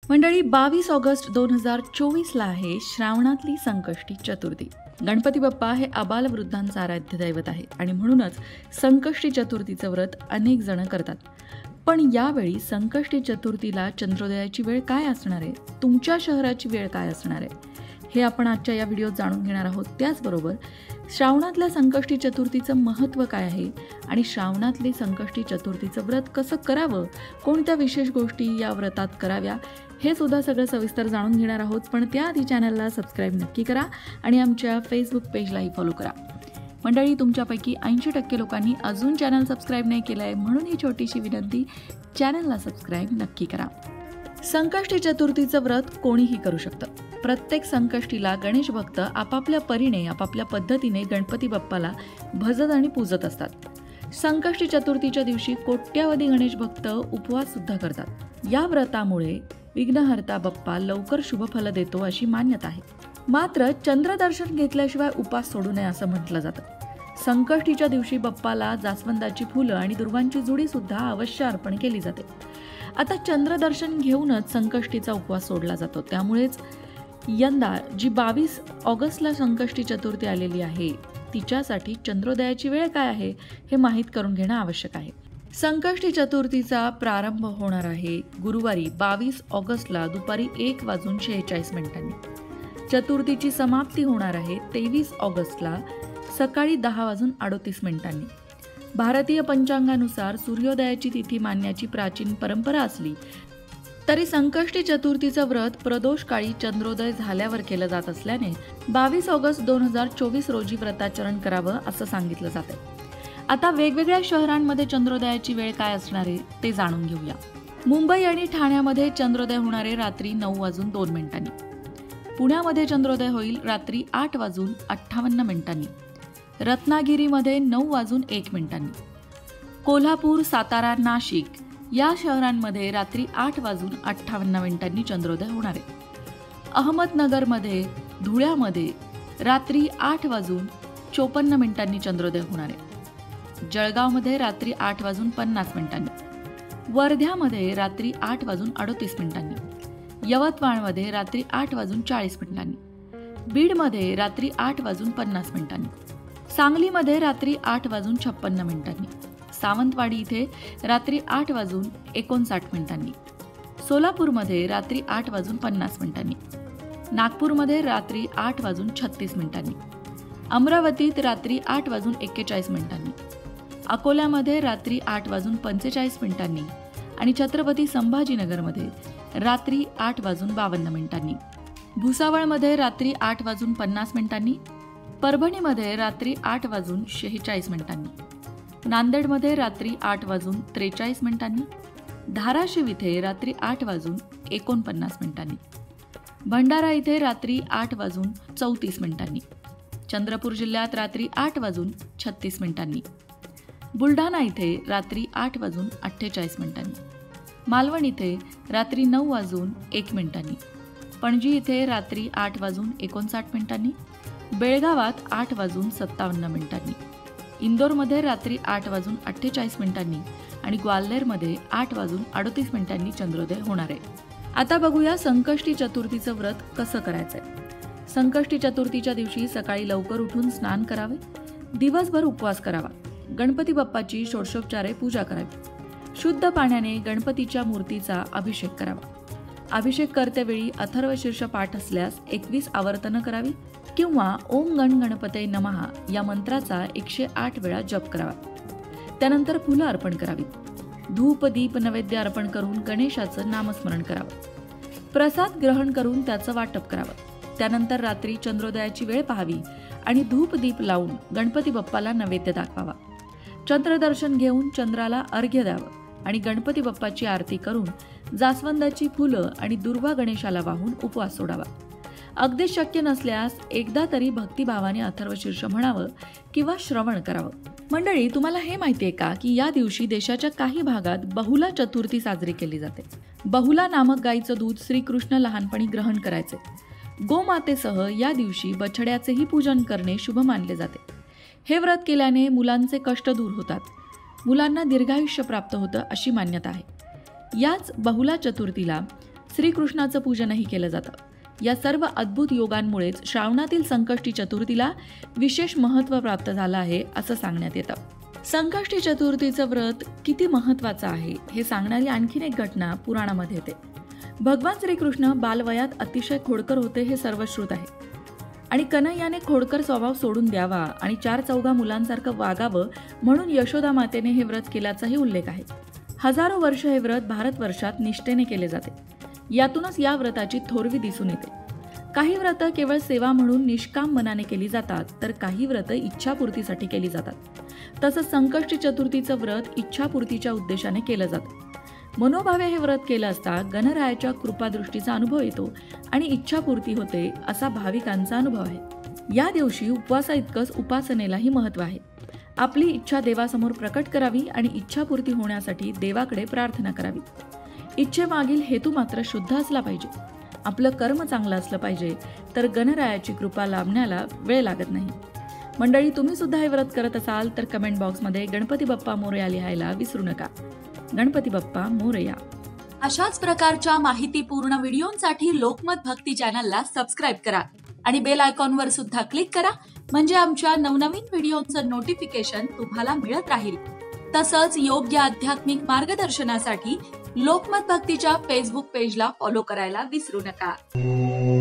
मंडळी 22 ऑगस्ट 2024ला आहे श्रावणातली संकष्टी चतुर्थी. गणपती बाप्पा हे आबालवृद्धांचं आराध्य दैवत आहे आणि म्हणूनच संकष्टी चतुर्थीचं व्रत अनेक जण करतात. पण यावेळी संकष्टी चतुर्थीला चंद्रोदयाची वेळ काय असणार आहे, तुमच्या शहराची वेळ काय असणार आहे, हे आपण आजच्या या व्हिडिओत जाणून घेणार आहोत. त्याचबरोबर श्रावणातल्या संकष्टी चतुर्थीचं महत्त्व काय आहे आणि श्रावणातली संकष्टी चतुर्थीचं व्रत कसं करावं, कोणत्या विशेष गोष्टी या व्रतात कराव्या, हे सुद्धा सगळं सविस्तर जाणून घेणार आहोत. पण त्याआधी चॅनलला सबस्क्राईब नक्की करा आणि आमच्या फेसबुक पेजलाही फॉलो करा. मंडळी, तुमच्यापैकी 80% लोकांनी अजून चॅनल सबस्क्राईब नाही केलं आहे, म्हणून ही छोटीशी विनंती, चॅनलला सबस्क्राईब नक्की करा. संकष्टी चतुर्थीचं व्रत कोणीही करू शकतं. प्रत्येक संकष्टीला गणेश भक्त आपापल्या परीने आपापल्या पद्धतीने गणपती बाप्पाला भजत आणि पूजत असतात. संकष्टी चतुर्थीच्या दिवशी कोट्यावधी गणेश भक्त उपवास सुद्धा करतात. या व्रतामुळे विघ्नहर्ता बाप्पा लवकर शुभफल देतो अशी मान्यता आहे. मात्र चंद्रदर्शन घेतल्याशिवाय उपास सोडू नये असं म्हटलं जातं. संकष्टीच्या दिवशी बाप्पाला जास्वंदाची फुलं आणि दुर्वांची जुडी सुद्धा अवश्य अर्पण केली जाते. आता चंद्रदर्शन घेऊनच संकष्टीचा उपवास सोडला जातो. त्यामुळेच यंदा जी 22 ऑगस्टला संकष्टी चतुर्थी आलेली आहे, तिच्यासाठी चंद्रोदयाची वेळ काय आहे हे माहीत करून घेणं आवश्यक आहे. संकष्टी चतुर्थीचा प्रारंभ होणार आहे गुरुवारी 22 ऑगस्टला दुपारी 1:46. चतुर्थीची समाप्ती होणार आहे 23 ऑगस्टला सकाळी 10:38. भारतीय पंचांगानुसार सूर्योदयाची तिथी मानण्याची प्राचीन परंपरा असली तरी संकष्टी चतुर्थीचं व्रत प्रदोषकाळी चंद्रोदय झाल्यावर केलं जात असल्याने 22 ऑगस्ट 2024 रोजी व्रताचरण करावं असं सांगितलं जातं. आता वेगवेगळ्या शहरांमध्ये चंद्रोदयाची वेळ काय असणार आहे ते जाणून घेऊया. मुंबई आणि ठाण्यामध्ये चंद्रोदय होणारे रात्री 9:02. पुण्यामध्ये चंद्रोदय होईल रात्री 8:58. रत्नागिरीमध्ये 9:01. कोल्हापूर, सातारा, नाशिक या शहरांमध्ये रात्री 8:58 चंद्रोदय होणार आहे. अहमदनगरमध्ये, धुळ्यामध्ये रात्री 8:54 चंद्रोदय होणार आहे. जळगावमध्ये रात्री 8:50. वर्ध्यामध्ये रात्री 8:38. यवतमाळमध्ये रात्री 8:40. बीडमध्ये रात्री 8:50. सांगलीमध्ये रात्री 8:56. सावंतवाडी इथे रात्री 8:59. सोलापूरमध्ये रात्री 8:50. नागपूरमध्ये रात्री 8:36. अमरावतीत रात्री 8:41. अकोल्यामध्ये रात्री 8:45 आणि छत्रपती संभाजीनगरमध्ये रात्री 8:52. भुसावळमध्ये रात्री 8:50. परभणीमध्ये रात्री 8:46. नांदेडमध्ये रात्री 8:43. धाराशिव इथे रात्री 8:49. भंडारा इथे रात्री 8:34. चंद्रपूर जिल्ह्यात रात्री 8:36. बुलढाणा इथे रात्री 8:48. मालवण इथे रात्री 9:01. पणजी इथे रात्री 8:59. बेळगावात 8:57. इंदोरमध्ये रात्री 8:48 आणि ग्वाल्हेरमध्ये 8:38 चंद्रोदय होणार आहे. आता बघूया संकष्टी चतुर्थीचं व्रत कसं करायचंय. संकष्टी चतुर्थीच्या दिवशी सकाळी लवकर उठून स्नान करावे, दिवसभर उपवास करावा, गणपती बाप्पाची षोडशोपचारे पूजा करावी, शुद्ध पाण्याने गणपतीच्या मूर्तीचा अभिषेक करावा. अभिषेक करतेवेळी अथर्वशीर्ष पाठ असल्यास 21 आवर्तनं करावी किंवा ओम गण गणपते नमः या मंत्राचा 108 वेळा जप करावा. त्यानंतर फुलं अर्पण करावीत. धूप दीप नैवेद्य अर्पण करून गणेशाचं नामस्मरण करावं. प्रसाद ग्रहण करून त्याचं वाटप करावं. त्यानंतर रात्री चंद्रोदयाची वेळ पाहावी आणि धूप दीप लावून गणपती बाप्पाला नैवेद्य दाखवावा. चंद्रदर्शन घेऊन चंद्राला अर्घ्य द्यावं आणि गणपती बाप्पाची आरती करून जास्वंदाची फुलं आणि दुर्वा गणेशाला वाहून उपवास सोडावा. अगदी शक्य नसल्यास एकदा तरी भक्तिभावाने अथर्वशीर्ष म्हणावं किंवा श्रवण करावं. मंडळी, तुम्हाला हे माहितीये का की या दिवशी देशाच्या काही भागात बहुला चतुर्थी साजरी केली जाते. बहुला नामक गायीचं दूध श्रीकृष्ण लहानपणी ग्रहण करायचे. गोमातेसह या दिवशी बछड्याचेही पूजन करणे शुभ मानले जाते. हे व्रत केल्याने मुलांचे कष्ट दूर होतात, मुलांना दीर्घायुष्य प्राप्त होतं अशी मान्यता आहे. याच बहुला चतुर्थीला श्रीकृष्णाचं पूजनही केलं जातं. या सर्व अद्भुत योगांमुळेच श्रावणातील संकष्टी चतुर्थीला विशेष महत्त्व प्राप्त झालं आहे असं सांगण्यात येतं. संकष्टी चतुर्थीचं व्रत किती महत्त्वाचं आहे हे सांगणारी आणखीन एक घटना पुराणामध्ये येते. भगवान श्रीकृष्ण बालवयात अतिशय खोडकर होते हे सर्वश्रुत आहे आणि कन्हैयाने खोडकर स्वभाव सोडून द्यावा आणि 4-4 मुलांसारखं वागावं म्हणून यशोदा मातेने हे व्रत केल्याचाही उल्लेख आहे. हजारो वर्ष हे व्रत भारतवर्षात निष्ठेने केले जाते. यातूनच या व्रताची थोरवी दिसून येते. काही व्रत केवळ सेवा म्हणून निष्काम मनाने केली जातात, तर काही व्रत इच्छापूर्तीसाठी केली जातात. तसंच संकष्टी चतुर्थीचं व्रत इच्छापूर्तीच्या उद्देशाने केलं जातं. मनोभावे हे व्रत केलं असता गणरायाच्या कृपादृष्टीचा अनुभव येतो आणि इच्छापूर्ती होते असा भाविकांचा अनुभव आहे. या दिवशी उपवासाइतकंच उपासनेलाही महत्त्व आहे. आपली इच्छा देवासमोर प्रकट करावी आणि इच्छापूर्ती होण्यासाठी देवाकडे प्रार्थना करावी. इच्छेमागील हेतू मात्र शुद्ध असला पाहिजे. आपलं कर्म चांगलं असलं पाहिजे, तर गणरायाची कृपा लाभण्याला वेळ लागत नाही. मंडळी, तुम्ही सुद्धा हे व्रत करत असाल तर कमेंट बॉक्समध्ये गणपती बाप्पा मोरया लिहायला विसरू नका. गणपती बाप्पा मोरया. अशाच प्रकारच्या माहितीपूर्ण व्हिडिओंसाठी लोकमत भक्ती चॅनलला सबस्क्राईब करा आणि बेल आयकॉनवर सुद्धा क्लिक करा, म्हणजे आमच्या नवनवीन व्हिडिओचं नोटिफिकेशन तुम्हाला मिळत राहील. तसंच योग्य आध्यात्मिक मार्गदर्शनासाठी लोकमत भक्तीच्या फेसबुक पेजला फॉलो करायला विसरू नका.